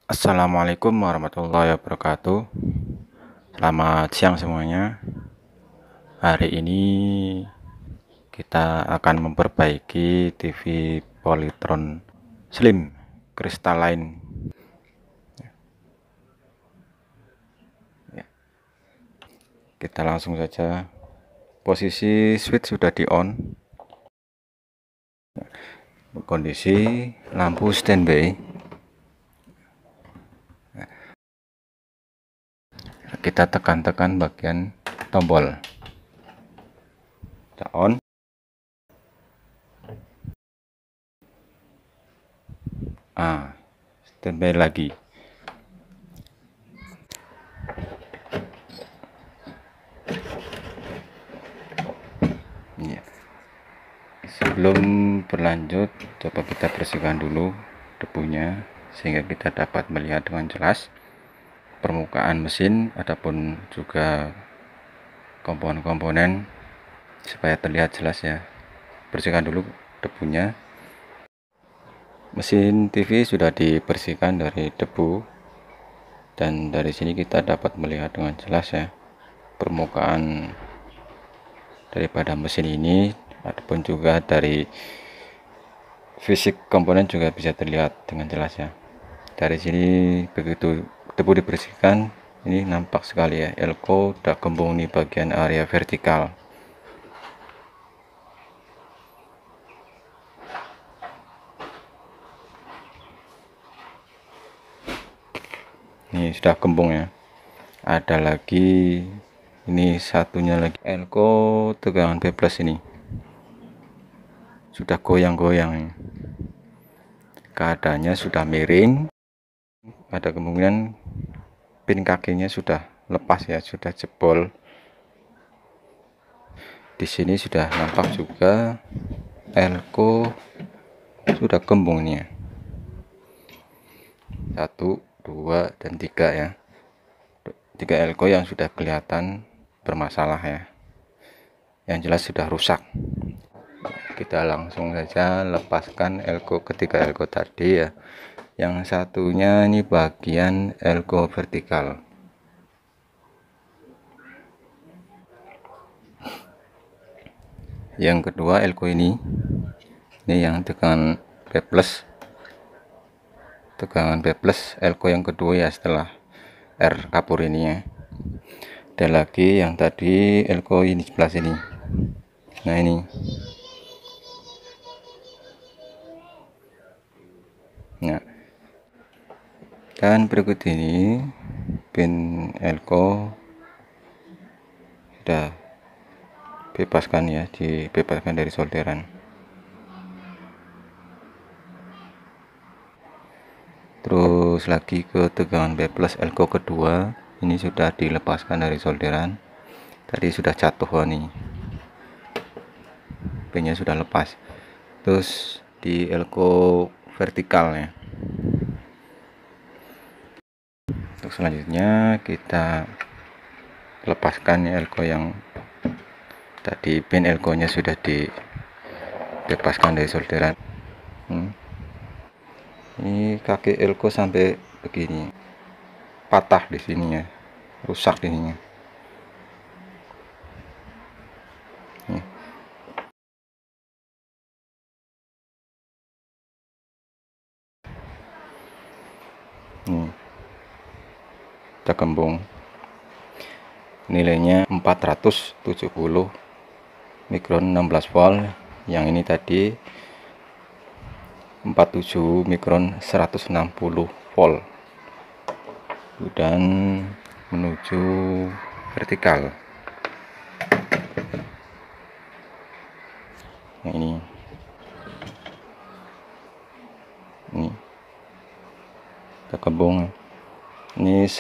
Assalamualaikum warahmatullahi wabarakatuh. Selamat siang semuanya. Hari ini kita akan memperbaiki TV Polytron Slim Crystalline. Kita langsung saja. Posisi switch sudah di on. Kondisi lampu standby. Kita tekan-tekan bagian tombol. Kita on. Standby lagi. Iya. Sebelum berlanjut, coba kita bersihkan dulu debunya sehingga kita dapat melihat dengan jelas permukaan mesin ataupun juga komponen-komponen supaya terlihat jelas ya. Bersihkan dulu debunya. Mesin TV sudah dibersihkan dari debu dan dari sini kita dapat melihat dengan jelas ya permukaan daripada mesin ini, ataupun juga dari fisik komponen juga bisa terlihat dengan jelas ya. Dari sini begitu debu dibersihkan, ini nampak sekali ya, elko udah gembung di bagian area vertikal. Ini sudah gembung ya. Ada lagi, ini satunya lagi, elko tegangan B+ ini sudah goyang-goyang, keadaannya sudah miring, ada kemungkinan pin kakinya sudah lepas ya, sudah jebol. Di sini sudah nampak juga elko sudah gembung nih ya. 1, 2, dan 3 ya. 3 elko yang sudah kelihatan bermasalah ya. Yang jelas sudah rusak. Kita langsung saja lepaskan elko ketiga elko tadi ya. Yang satunya ini bagian elko vertikal. Yang kedua elko ini yang tegangan B+, elko yang kedua ya setelah R kapur ini ya. Ada lagi yang tadi elko ini sebelah sini. Nah ini. Nah, dan berikut ini pin elko sudah bebaskan ya, dibebaskan dari solderan. Terus lagi ke tegangan B+ elko kedua, ini sudah dilepaskan dari solderan. Tadi sudah jatuh nih, pinnya sudah lepas. Terus di elko vertikalnya. Untuk selanjutnya kita lepaskan elko yang tadi, pin elko nya sudah dibebaskan dari solderan. Ini kaki elko sampai begini, patah di sini ya, rusak di sini. Udah gembung, nilainya 470 mikron 16 volt. Yang ini tadi 47 mikron 160 volt, dan menuju vertikal. Yang ini udah gembung. Ini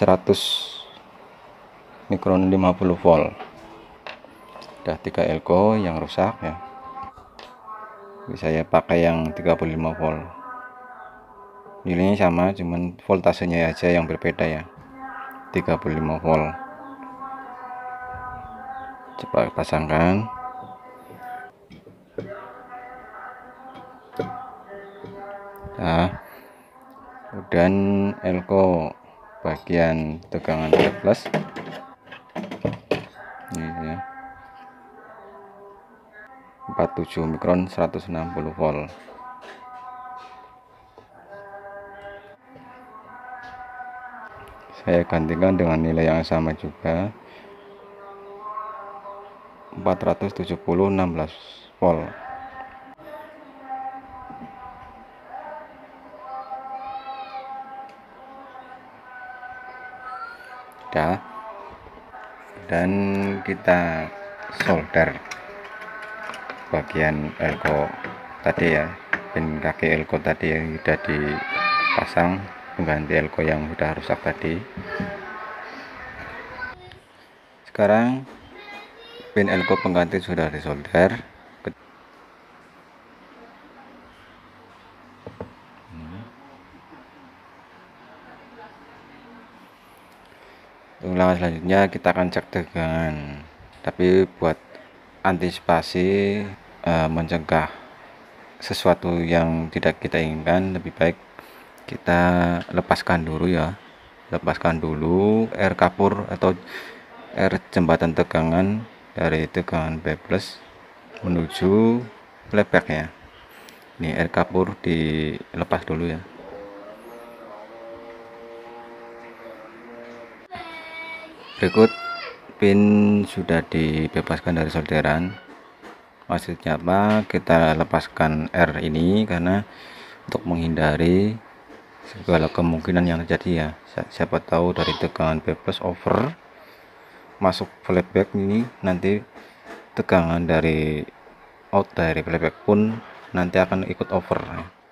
100 mikron 50 volt. Udah 3 elko yang rusak ya. Saya pakai yang 35 volt. Nilainya sama, cuman voltasenya aja yang berbeda ya. 35 volt. Coba pasangkan. Nah, udah dan elko bagian tegangan plus ini ya, 47 mikron 160 volt. Saya gantikan dengan nilai yang sama juga, 470 16 volt. Dah. Dan kita solder bagian elko tadi ya, pin kaki elko tadi yang sudah dipasang pengganti elko yang sudah rusak tadi. Sekarang pin elko pengganti sudah disolder. Untuk langkah selanjutnya kita akan cek tegangan, tapi buat antisipasi mencegah sesuatu yang tidak kita inginkan, lebih baik kita lepaskan dulu ya, lepaskan dulu air kapur atau air jembatan tegangan dari tegangan B+ menuju playback ya. Ini air kapur dilepas dulu ya. Berikut pin sudah dibebaskan dari solderan. Maksudnya apa? Kita lepaskan R ini karena untuk menghindari segala kemungkinan yang terjadi ya. Siapa tahu dari tegangan B+ over masuk playback ini, nanti tegangan dari out dari playback pun nanti akan ikut over.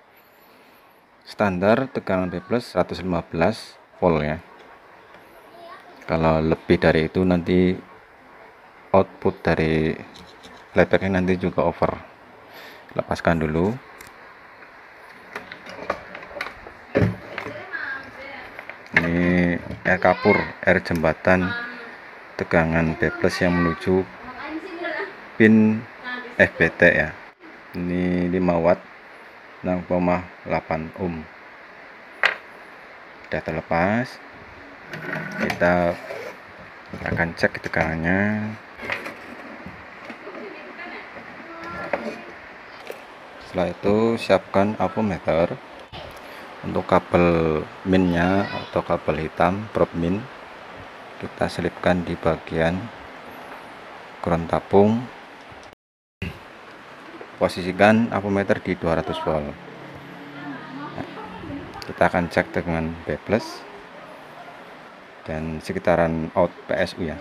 Standar tegangan B+ 115 volt ya. Kalau lebih dari itu nanti output dari playbacknya nanti juga over. Lepaskan dulu. Ini air kapur, air jembatan tegangan B+ yang menuju pin FBT ya. Ini 5 watt 6,8 ohm. Sudah terlepas. Kita akan cek tegangannya. Setelah itu siapkan avometer. Untuk kabel minnya atau kabel hitam probe min kita selipkan di bagian ground tabung. Posisikan avometer di 200 volt. Kita akan cek dengan B+ dan sekitaran out PSU ya.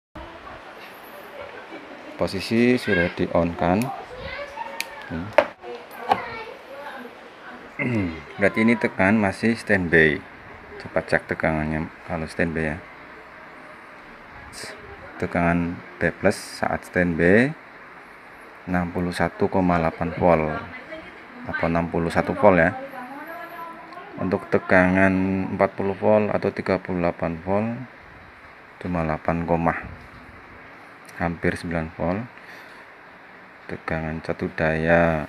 Posisi sudah di on kan. Berarti ini tegangan masih standby. Coba cek tegangannya kalau standby ya. Tegangan B+ saat standby 61,8 volt atau 61 volt ya. Untuk tegangan 40 volt atau 38 volt cuma 8, hampir 9 volt. Tegangan satu daya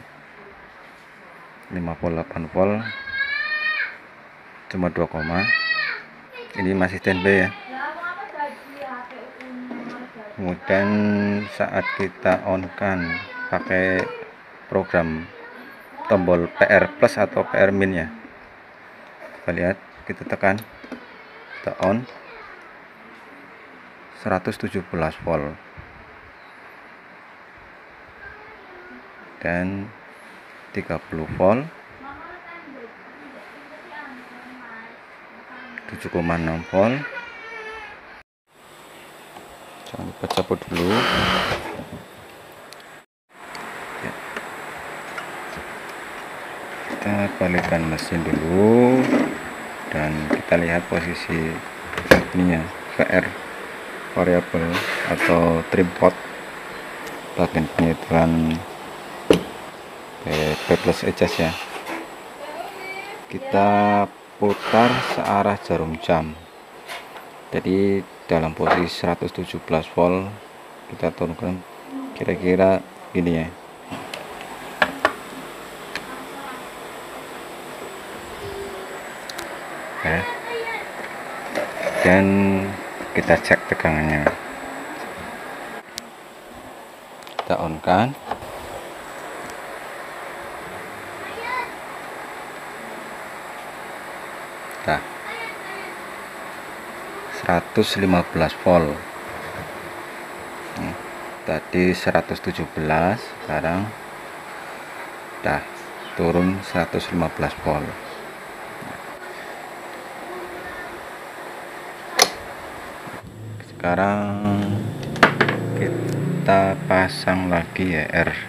58 volt cuma 2, ini masih standby ya. Kemudian saat kita on kan pakai program tombol PR+ atau PR min ya, kita lihat, kita tekan, kita on 117 volt dan 30 volt, 7,6 volt. Jangan lupa cabut dulu. Kita balikkan mesin dulu dan kita lihat posisi ininya, VR variabel atau trim pot bagian penyetelan B+ adjust ya. Kita putar searah jarum jam, jadi dalam posisi 117 volt kita turunkan kira-kira ini ya. ya. Dan kita cek tegangannya, kita on kan. Nah, 115 volt. Tadi 117, sekarang udah turun 115 volt. Sekarang kita pasang lagi ya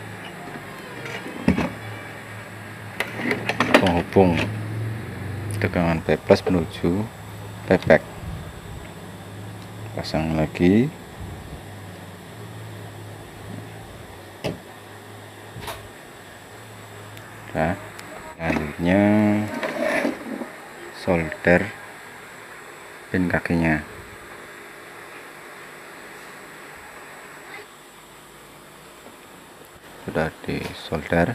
penghubung tegangan P+ menuju P-back. Pasang lagi. Nah, selanjutnya solder pin kakinya. Sudah disolder,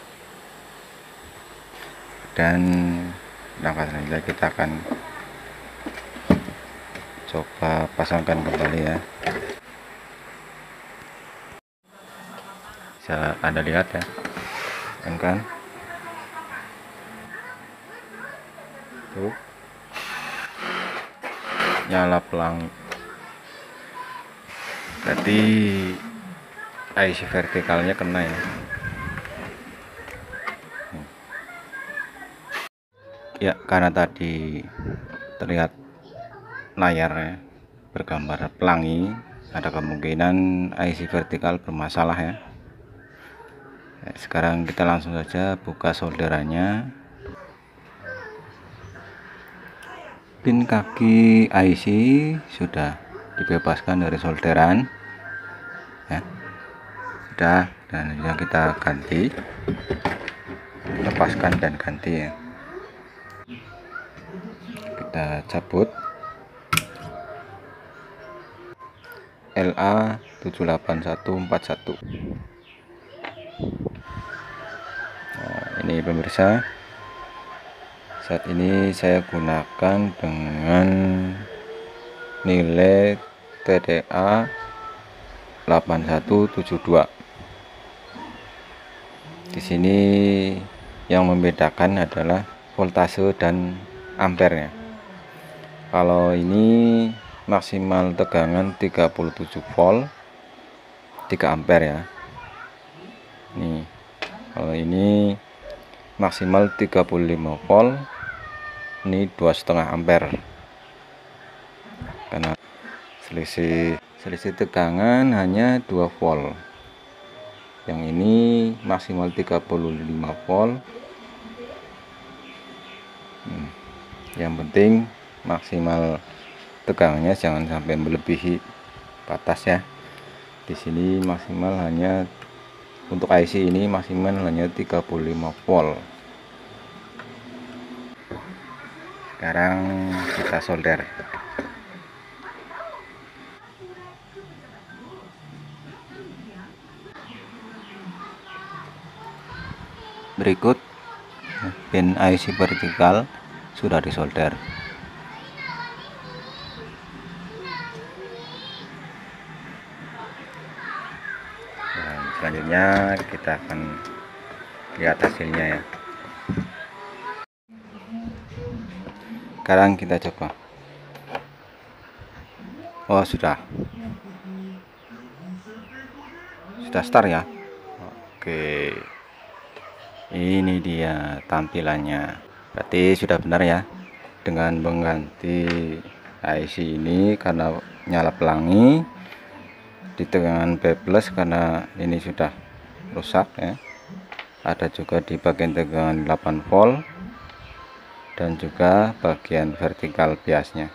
dan langkah selanjutnya kita akan coba pasangkan kembali ya. Bisa Anda lihat ya, kan tuh nyala pelangi. Berarti IC vertikalnya kena ya. Ya, karena tadi terlihat layarnya bergambar pelangi, ada kemungkinan IC vertikal bermasalah ya. Sekarang kita langsung saja buka solderannya. Pin kaki IC sudah dibebaskan dari solderan ya, sudah, dan yang kita ganti, lepaskan dan ganti ya. Kita cabut LA 78141. Nah, ini pemirsa, saat ini saya gunakan dengan nilai TDA 8172. Di sini yang membedakan adalah voltase dan ampernya. Kalau ini maksimal tegangan 37 volt 3 ampere ya. Nih, kalau ini maksimal 35 volt, ini 2,5 ampere. Karena selisih tegangan hanya 2 volt. Yang ini maksimal 35 volt. Yang penting maksimal tegangannya jangan sampai melebihi batas ya. Di sini maksimal hanya untuk IC ini maksimal hanya 35 volt. Sekarang kita solder. Berikut pin IC vertikal sudah disolder. Dan selanjutnya kita akan lihat hasilnya ya. Sekarang kita coba. Oh, sudah start ya. Oke, ini dia tampilannya. Berarti sudah benar ya, dengan mengganti IC ini karena nyala pelangi, di tegangan P+ karena ini sudah rusak ya. Ada juga di bagian tegangan 8 volt dan juga bagian vertikal biasnya.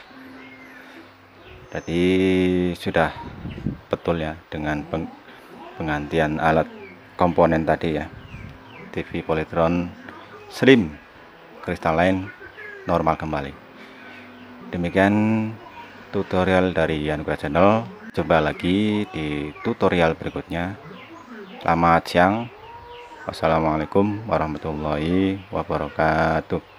Jadi sudah betul ya dengan penggantian alat komponen tadi ya. TV Polytron Slim Crystalline normal kembali. Demikian tutorial dari Anugrah Channel. Coba lagi di tutorial berikutnya. Selamat siang. Wassalamualaikum warahmatullahi wabarakatuh.